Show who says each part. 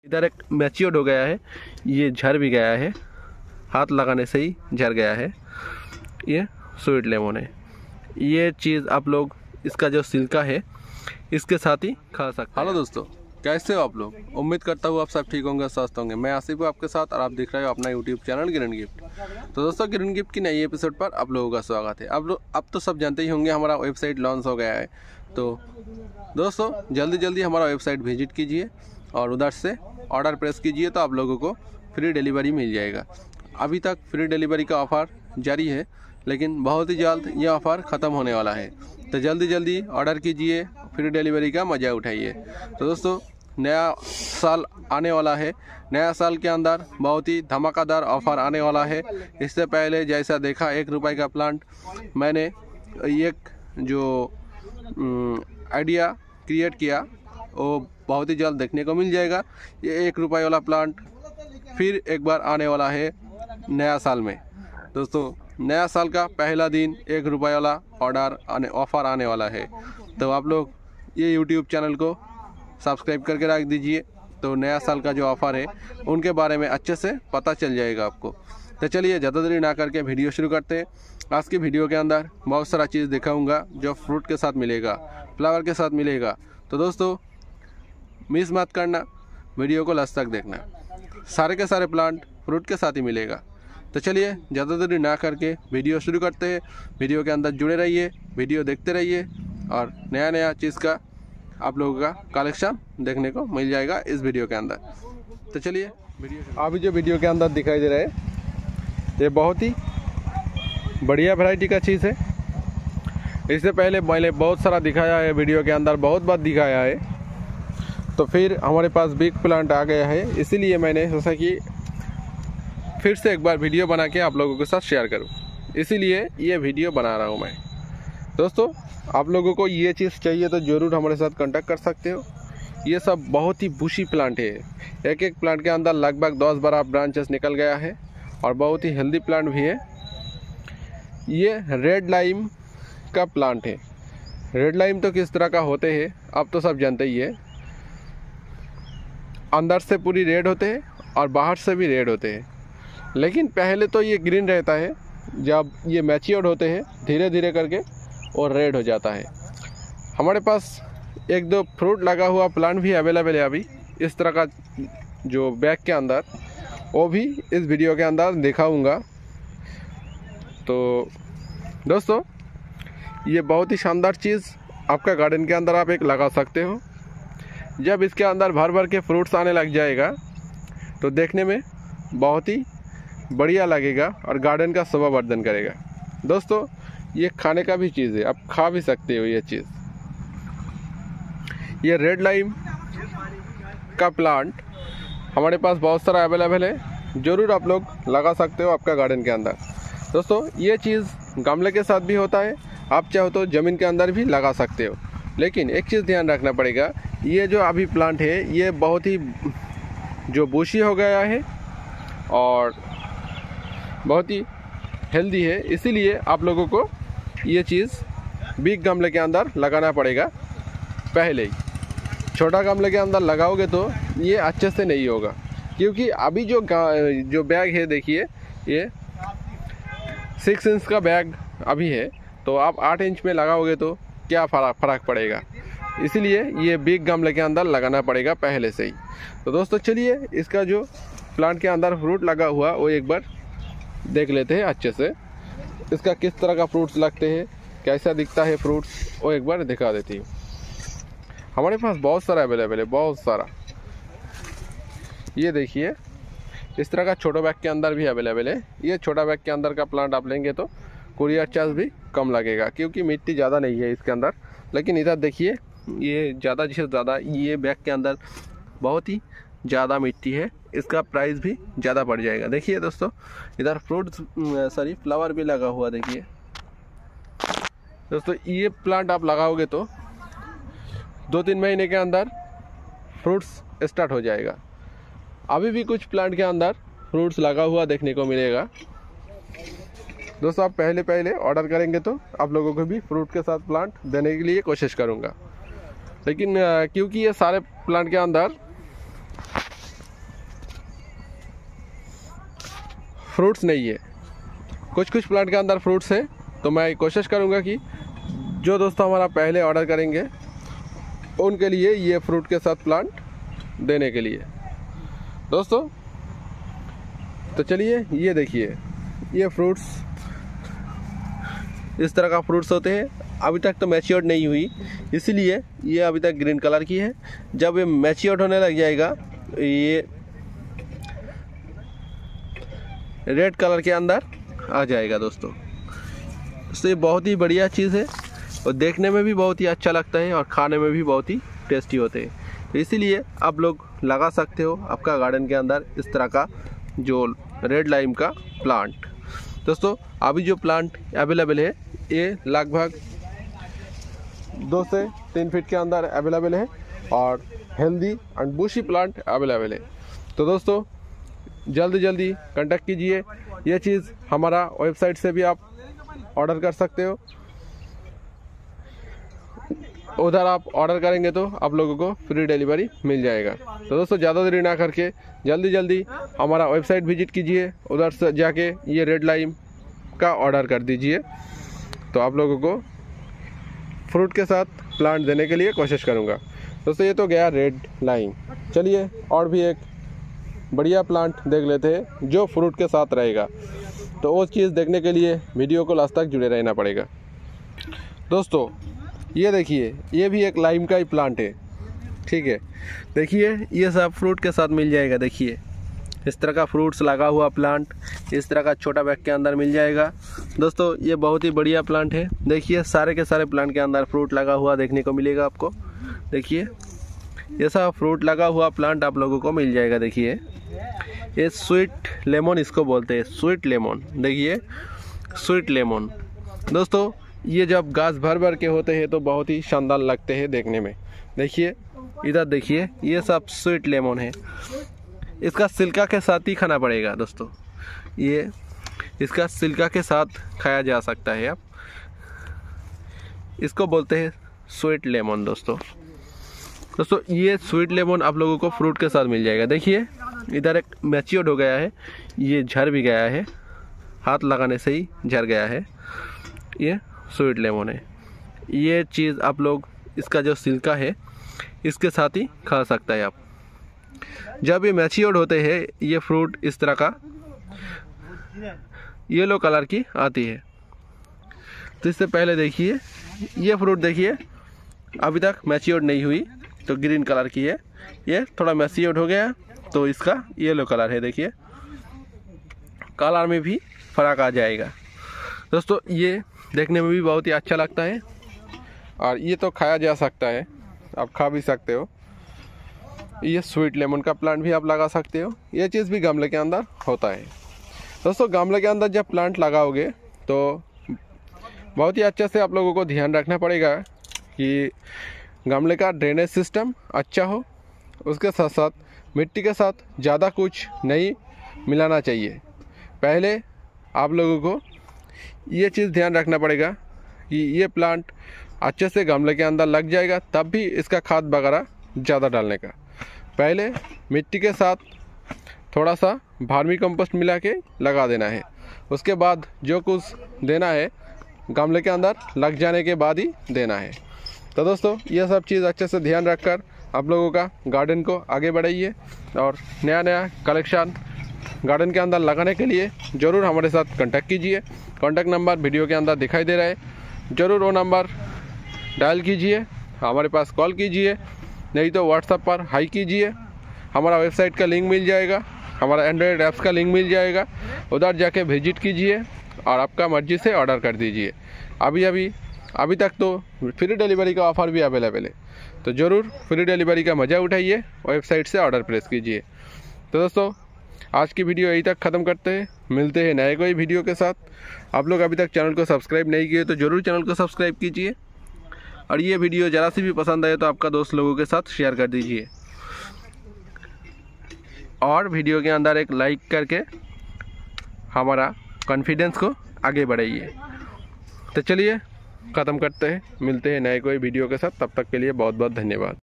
Speaker 1: इधर एक मैच्योर्ड हो गया है, ये झड़ भी गया है, हाथ लगाने से ही झड़ गया है। ये स्वीट लेमन है। ये चीज़ आप लोग इसका जो छिलका है इसके साथ ही खा सकते हैं। हेलो दोस्तों, कैसे हो आप लोग? उम्मीद करता हूँ आप सब ठीक होंगे, स्वस्थ होंगे। मैं आसिफ हूँ आपके साथ और आप देख रहे हो अपना यूट्यूब चैनल ग्रीन गिफ्ट। तो दोस्तों, ग्रीन गिफ्ट की नई एपिसोड पर आप लोगों का स्वागत है। अब तो सब जानते ही होंगे हमारा वेबसाइट लॉन्च हो गया है। तो दोस्तों, जल्दी जल्दी हमारा वेबसाइट विजिट कीजिए और उधर से ऑर्डर प्रेस कीजिए तो आप लोगों को फ्री डिलीवरी मिल जाएगा। अभी तक फ्री डिलीवरी का ऑफ़र जारी है, लेकिन बहुत ही जल्द यह ऑफ़र ख़त्म होने वाला है। तो जल्दी जल्दी ऑर्डर कीजिए, फ्री डिलीवरी का मज़ा उठाइए। तो दोस्तों, नया साल आने वाला है। नया साल के अंदर बहुत ही धमाकेदार ऑफ़र आने वाला है। इससे पहले जैसा देखा ₹1 का प्लांट, मैंने एक जो आइडिया क्रिएट किया वो बहुत ही जल्द देखने को मिल जाएगा। ये ₹1 वाला प्लांट फिर एक बार आने वाला है नया साल में। दोस्तों, नया साल का पहला दिन ₹1 वाला ऑफ़र आने वाला है। तो आप लोग ये यूट्यूब चैनल को सब्सक्राइब करके रख दीजिए, तो नया साल का जो ऑफ़र है उनके बारे में अच्छे से पता चल जाएगा आपको। तो चलिए ज़्यादा देरी ना करके वीडियो शुरू करते हैं। आज की वीडियो के अंदर बहुत सारा चीज़ दिखाऊंगा जो फ्रूट के साथ मिलेगा, फ्लावर के साथ मिलेगा। तो दोस्तों, मिस मत करना, वीडियो को लास्ट तक देखना। सारे के सारे प्लांट फ्रूट के साथ ही मिलेगा। तो चलिए ज़्यादा देरी ना करके वीडियो शुरू करते हैं। वीडियो के अंदर जुड़े रहिए, वीडियो देखते रहिए और नया नया चीज़ का आप लोगों का कलेक्शन देखने को मिल जाएगा इस वीडियो के अंदर। तो चलिए अभी जो वीडियो के अंदर दिखाई दे रहा है ये बहुत ही बढ़िया वैरायटी का चीज़ है। इससे पहले मैंने बहुत सारा दिखाया है, वीडियो के अंदर बहुत बार दिखाया है। तो फिर हमारे पास बिग प्लांट आ गया है, इसीलिए मैंने सोचा कि फिर से एक बार वीडियो बना के आप लोगों के साथ शेयर करूं, इसीलिए ये वीडियो बना रहा हूं मैं। दोस्तों, आप लोगों को ये चीज़ चाहिए तो ज़रूर हमारे साथ कांटेक्ट कर सकते हो। ये सब बहुत ही बुशी प्लांट है। एक एक प्लांट के अंदर लगभग 10-12 ब्रांचेस निकल गया है और बहुत ही हेल्दी प्लांट भी है। ये रेड लाइम का प्लांट है। रेड लाइम तो किस तरह का होते हैं आप तो सब जानते ही है। अंदर से पूरी रेड होते हैं और बाहर से भी रेड होते हैं, लेकिन पहले तो ये ग्रीन रहता है। जब ये मैच्योर्ड होते हैं धीरे धीरे करके और रेड हो जाता है। हमारे पास 1-2 फ्रूट लगा हुआ प्लांट भी अवेलेबल है अभी इस तरह का जो बैग के अंदर, वो भी इस वीडियो के अंदर दिखाऊंगा। तो दोस्तों, ये बहुत ही शानदार चीज़ आपका गार्डन के अंदर आप एक लगा सकते हो। जब इसके अंदर भर भर के फ्रूट्स आने लग जाएगा तो देखने में बहुत ही बढ़िया लगेगा और गार्डन का शोभावर्धन करेगा। दोस्तों, ये खाने का भी चीज़ है, आप खा भी सकते हो ये चीज़। ये रेड लाइम का प्लांट हमारे पास बहुत सारा अवेलेबल है, ज़रूर आप लोग लगा सकते हो आपका गार्डन के अंदर। दोस्तों, ये चीज़ गमले के साथ भी होता है, आप चाहो तो ज़मीन के अंदर भी लगा सकते हो। लेकिन एक चीज़ ध्यान रखना पड़ेगा, ये जो अभी प्लांट है ये बहुत ही जो बुशी हो गया है और बहुत ही हेल्दी है, इसीलिए आप लोगों को ये चीज़ बिग गमले के अंदर लगाना पड़ेगा पहले ही। छोटा गमले के अंदर लगाओगे तो ये अच्छे से नहीं होगा, क्योंकि अभी जो बैग है देखिए, ये 6 इंच का बैग अभी है, तो आप 8 इंच में लगाओगे तो क्या फ़र्क पड़ेगा। इसीलिए ये बिग गमले के अंदर लगाना पड़ेगा पहले से ही। तो दोस्तों, चलिए इसका जो प्लांट के अंदर फ्रूट लगा हुआ वो एक बार देख लेते हैं अच्छे से। इसका किस तरह का फ्रूट्स लगते हैं, कैसा दिखता है फ्रूट्स, वो एक बार दिखा देती हूँ। हमारे पास बहुत सारा अवेलेबल है, बहुत सारा। ये देखिए, इस तरह का छोटा बैग के अंदर भी अवेलेबल है। ये छोटा बैग के अंदर का प्लांट आप लेंगे तो कुरियर चार्ज भी कम लगेगा, क्योंकि मिट्टी ज़्यादा नहीं है इसके अंदर। लेकिन इधर देखिए, ये ज़्यादा से ज़्यादा ये बैग के अंदर बहुत ही ज़्यादा मिट्टी है, इसका प्राइस भी ज़्यादा बढ़ जाएगा। देखिए दोस्तों, इधर फ्लावर भी लगा हुआ। देखिए दोस्तों, ये प्लांट आप लगाओगे तो 2-3 महीने के अंदर फ्रूट्स स्टार्ट हो जाएगा। अभी भी कुछ प्लांट के अंदर फ्रूट्स लगा हुआ देखने को मिलेगा। दोस्तों, आप पहले ऑर्डर करेंगे तो आप लोगों को भी फ्रूट के साथ प्लांट देने के लिए कोशिश करूँगा। लेकिन क्योंकि ये सारे प्लांट के अंदर फ्रूट्स नहीं है, कुछ कुछ प्लांट के अंदर फ्रूट्स है। तो मैं कोशिश करूँगा कि जो दोस्तों हमारा पहले ऑर्डर करेंगे उनके लिए ये फ्रूट के साथ प्लांट देने के लिए दोस्तों। तो चलिए ये देखिए, ये फ्रूट्स इस तरह का फ्रूट्स होते हैं। अभी तक तो मैच्योर नहीं हुई, इसीलिए ये अभी तक ग्रीन कलर की है। जब ये मैच्योर होने लग जाएगा ये रेड कलर के अंदर आ जाएगा दोस्तों। तो ये बहुत ही बढ़िया चीज़ है और देखने में भी बहुत ही अच्छा लगता है और खाने में भी बहुत ही टेस्टी होते हैं। तो इसीलिए आप लोग लगा सकते हो आपका गार्डन के अंदर इस तरह का जो रेड लाइम का प्लांट। दोस्तों अभी जो प्लांट अवेलेबल है ये लगभग 2 से 3 फीट के अंदर अवेलेबल है और healthy and bushy plant available है। तो दोस्तों जल्दी कांटेक्ट कीजिए। ये चीज़ हमारा वेबसाइट से भी आप ऑर्डर कर सकते हो, उधर आप ऑर्डर करेंगे तो आप लोगों को फ्री डिलीवरी मिल जाएगा। तो दोस्तों ज़्यादा देरी ना करके जल्दी हमारा वेबसाइट विजिट कीजिए, उधर से जाके ये रेड लाइम का ऑर्डर कर दीजिए। तो आप लोगों को फ्रूट के साथ प्लांट देने के लिए कोशिश करूँगा। दोस्तों ये तो गया रेड लाइम। चलिए और भी एक बढ़िया प्लांट देख लेते हैं जो फ्रूट के साथ रहेगा। तो वो चीज़ देखने के लिए वीडियो को लास्ट तक जुड़े रहना पड़ेगा। दोस्तों ये देखिए, ये भी एक लाइम का ही प्लांट है, ठीक है। देखिए ये सब फ्रूट के साथ मिल जाएगा। देखिए इस तरह का फ्रूट्स लगा हुआ प्लांट इस तरह का छोटा बैग के अंदर मिल जाएगा। दोस्तों ये बहुत ही बढ़िया प्लांट है। देखिए सारे के सारे प्लांट के अंदर फ्रूट लगा हुआ देखने को मिलेगा आपको। देखिए ये सब फ्रूट लगा हुआ प्लांट आप लोगों को मिल जाएगा। देखिए ये स्वीट लेमन इसको बोलते हैं, स्वीट लेमन। देखिए स्वीट लेमन दोस्तों, ये जब गाछ भर के होते हैं तो बहुत ही शानदार लगते हैं देखने में। देखिए इधर देखिए, ये सब स्वीट लेमन है। इसका सिल्का के साथ ही खाना पड़ेगा दोस्तों। ये इसका सिल्का के साथ खाया जा सकता है। आप इसको बोलते हैं स्वीट लेमन दोस्तों। ये स्वीट लेमन आप लोगों को फ्रूट के साथ मिल जाएगा। देखिए इधर एक मैच्योर्ड हो गया है, ये झड़ भी गया है, हाथ लगाने से ही झड़ गया है। ये स्वीट लेमन है। ये चीज़ आप लोग इसका जो सिल्का है इसके साथ ही खा सकता है आप। जब ये मैच्योर्ड होते हैं ये फ्रूट इस तरह का येलो कलर की आती है। तो इससे पहले देखिए ये फ्रूट देखिए अभी तक मैच्योर्ड नहीं हुई तो ग्रीन कलर की है। ये थोड़ा मैच्योर्ड हो गया तो इसका येलो कलर है। देखिए कलर में भी फर्क आ जाएगा दोस्तों। ये देखने में भी बहुत ही अच्छा लगता है और ये तो खाया जा सकता है, आप खा भी सकते हो। ये स्वीट लेमन का प्लांट भी आप लगा सकते हो। ये चीज़ भी गमले के अंदर होता है दोस्तों। गमले के अंदर जब प्लांट लगाओगे तो बहुत ही अच्छे से आप लोगों को ध्यान रखना पड़ेगा कि गमले का ड्रेनेज सिस्टम अच्छा हो। उसके साथ साथ मिट्टी के साथ ज़्यादा कुछ नहीं मिलाना चाहिए। पहले आप लोगों को ये चीज़ ध्यान रखना पड़ेगा कि ये प्लांट अच्छे से गमले के अंदर लग जाएगा, तब भी इसका खाद वगैरह ज़्यादा डालने का। पहले मिट्टी के साथ थोड़ा सा वर्मी कंपोस्ट मिला के लगा देना है। उसके बाद जो कुछ देना है गमले के अंदर लग जाने के बाद ही देना है। तो दोस्तों ये सब चीज़ अच्छे से ध्यान रखकर आप लोगों का गार्डन को आगे बढ़ाइए और नया कलेक्शन गार्डन के अंदर लगाने के लिए ज़रूर हमारे साथ कांटेक्ट कीजिए। कांटेक्ट नंबर वीडियो के अंदर दिखाई दे रहा है, ज़रूर वो नंबर डायल कीजिए, हमारे पास कॉल कीजिए, नहीं तो व्हाट्सएप पर हाई कीजिए। हमारा वेबसाइट का लिंक मिल जाएगा, हमारा एंड्रॉयड ऐप्स का लिंक मिल जाएगा, उधर जाके विजिट कीजिए और आपका मर्जी से ऑर्डर कर दीजिए। अभी तक तो फ्री डिलीवरी का ऑफ़र भी अवेलेबल है, तो ज़रूर फ्री डिलीवरी का मज़ा उठाइए, वेबसाइट से ऑर्डर प्लेस कीजिए। तो दोस्तों आज की वीडियो यहीं तक ख़त्म करते हैं, मिलते हैं नए कोई वीडियो के साथ। आप लोग अभी तक चैनल को सब्सक्राइब नहीं किए तो ज़रूर चैनल को सब्सक्राइब कीजिए और ये वीडियो ज़रा सी भी पसंद आए तो आपका दोस्त लोगों के साथ शेयर कर दीजिए और वीडियो के अंदर एक लाइक करके हमारा कॉन्फिडेंस को आगे बढ़ाइए। तो चलिए ख़त्म करते हैं, मिलते हैं नए कोई वीडियो के साथ। तब तक के लिए बहुत बहुत धन्यवाद।